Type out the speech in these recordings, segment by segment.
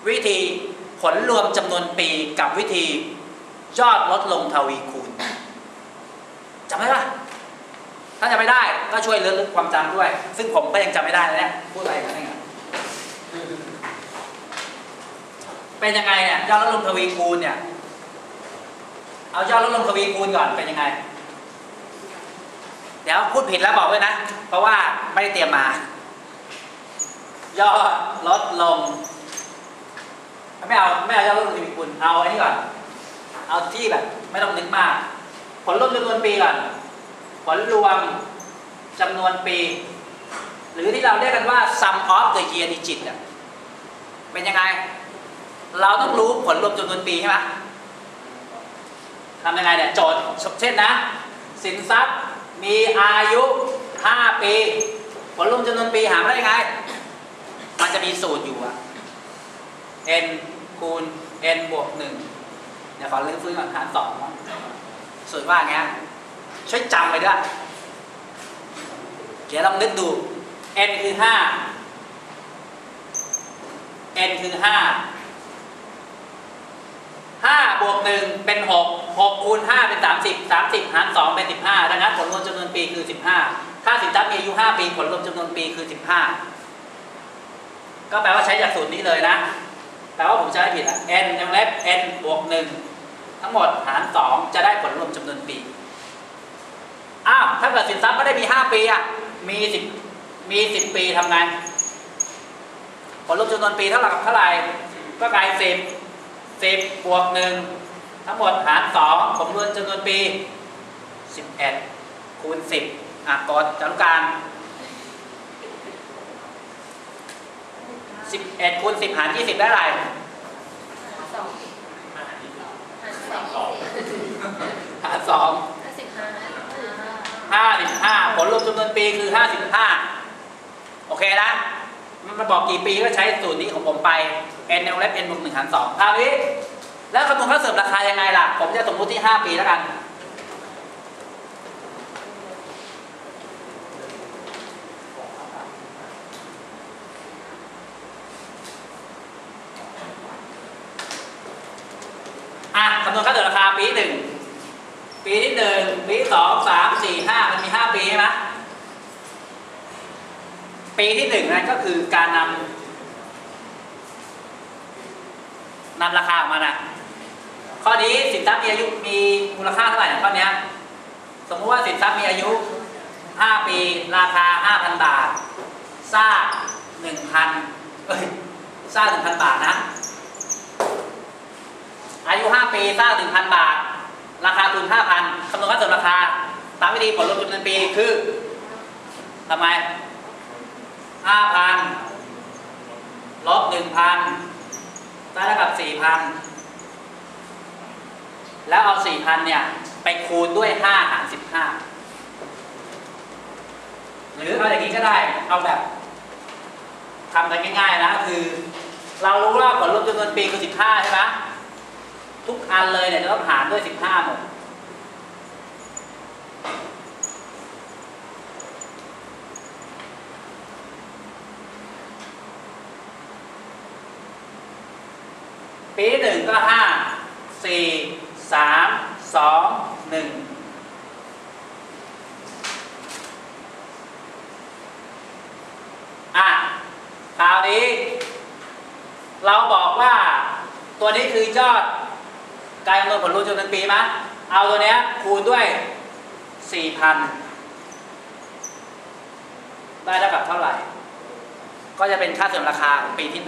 วิธีผลรวมจำนวนปีกับวิธียอดลดลงทวีคูณจำได้ปะถ้าจำไม่ได้ก็ช่วยเลือกความจำด้วยซึ่งผมก็ยังจำไม่ได้เลยเนี่ยพูดอะไรกันเนี่ยเป็นยังไงเนี่ยยอดลดลงทวีคูณเนี่ยเอายอดลดลงทวีคูณก่อนเป็นยังไงเดี๋ยวพูดผิดแล้วบอกด้วยนะเพราะว่าไม่ได้เตรียมมายอดลดลงไม่เอายอดลดลงทวีคูณเอาอันนี้ก่อนเอาที่แบบไม่ต้องนึกมากผลรวมจำนวนปีก่อนผลรวมจำนวนปีหรือที่เราเรียกกันว่า sum of the year digit เป็นยังไงเราต้องรู้ผลรวมจำนวนปีใช่ไหมทำยังไงเนี่ยโจทย์เช่นนะสินทรัพย์มีอายุ5ปีผลรวมจำนวนปีหามาได้ยังไงมันจะมีสูตรอยู่อะ n คูณ n บวก1เดี๋ยวขอเลื่อนฟื้นก่อนหาร2สูตรว่าไงช่วยจำไปด้วยเดี๋ยวลองนึกดู n คือ5 n คือ5 5บวก1เป็น6 6คูณ5เป็น30 30หาร2เป็น15ดังนั้นผลรวมจำนวนปีคือ15ถ้าสินทรัพย์มีอายุ5ปีผลรวมจำนวนปีคือ15ก็แปลว่าใช้จากสูตรนี้เลยนะแปลว่าผมใช้ผิดอ่ะ n ในวงเล็บ n บวก1ทั้งหมดหาร2จะได้ผลรวมจำนวนปีอ้าวถ้าเกิดสินทรัพย์ไม่ได้มี5ปีอ่ะมี10ปีทำไงผลรวมจำนวนปีเท่าไหร่ก็กลาย10บวก1ทั้งหมดหาร2ผลรวมจำนวนปี11คูณ10กดจารุการ11คูณ10หาร20ได้อะไรหาร255ผลรวมจำนวนปีคือ55โอเคนะมันบอกกี่ปีก็ใช้สูตรนี้ของผมไป n ในวงเล็บ n บวก1หาร2คราวนี้แล้วคำนวณค่าเสริมราคายังไงล่ะผมจะสมมุติที่5ปีแล้วกันคำนวณค่าเสริมราคาปีที่1ปีที่1ปีที่2 3 4 5มันมี5ปีใช่ไหมปีที่1นั่นก็คือการนำราคาออกมานะข้อนี้สินทรัพย์มีอายุมีมูลค่าเท่าไหร่ข้อนี้สมมติว่าสินทรัพย์มีอายุ5ปีราคา 5,000 บาทซาก 1,000 ซาก 1,000 บาทนะอายุ5ปีซาก 1,000 บาทราคาทุน 5,000 คำนวณค่าเสริมราคาตามวิธีผลรวมจำนวนปีคือทำไม5,000 ลบ 1,000 ได้เท่ากับ 4,000 แล้วเอา 4,000 เนี่ยไปคูณด้วย5หาร15หรือเอาอย่างนี้ก็ได้เอาแบบทำกันง่ายๆนะคือเรารู้ว่าผลรวมจำนวนปีคือ15ใช่ไหมทุกอันเลยเนี่ยจะต้องหารด้วย15หมดปีที่1ก็5 4 3 2 1คราวนี้เราบอกว่าตัวนี้คือยอดการคำนวณผลรวมจำนวนปีมั้ยเอาตัวเนี้ยคูณด้วย 4,000 ได้เท่ากับเท่าไหร่ก็จะเป็นค่าเสริมราคาของปีที่1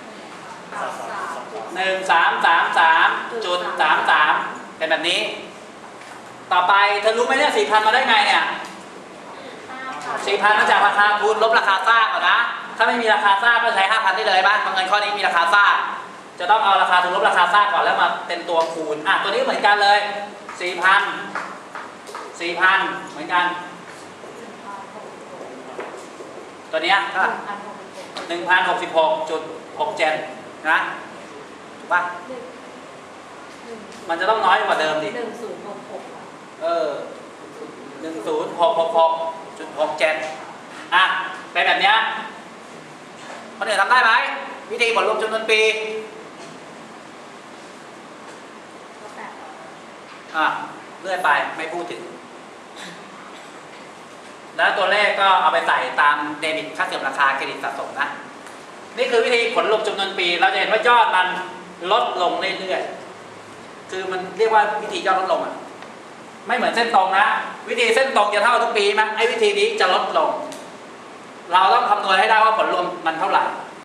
1333.33 เป็นแบบนี้ต่อไปเธอรู้ไหมเนี่ย 4,000 มาได้ไงเนี่ย 4,000 มาจากราคาทุนลบราคาซากก่อนนะถ้าไม่มีราคาซากก็ใช้ 5,000 ได้เลยบ้างบางเงินข้อนี้มีราคาซากจะต้องเอาราคาทุนลบราคาซากก่อนแล้วมาเป็นตัวคูณตัวนี้เหมือนกันเลย 4,000 เหมือนกันตัวนี้ก็ 1,066.67 นะถูกป่ะมันจะต้องน้อยกว่าเดิมดิ1066.67เป็นแบบนี้คนอื่นทำได้ไหมวิธีผลรวมจำนวนปีเลื่อนไปไม่พูดถึงแล้วตัวเลขก็เอาไปใส่ตามเดบิตค่าเสื่อมราคาเครดิตสะสมนะนี่คือวิธีผลรวมจำนวนปีเราจะเห็นว่ายอดมันลดลงเรื่อยๆคือมันเรียกว่าวิธียอดลดลงไม่เหมือนเส้นตรงนะวิธีเส้นตรงจะเท่าทุกปีมั้ยไอ้วิธีนี้จะลดลงเราต้องคำนวณให้ได้ว่าผลรวมมันเท่าไหร่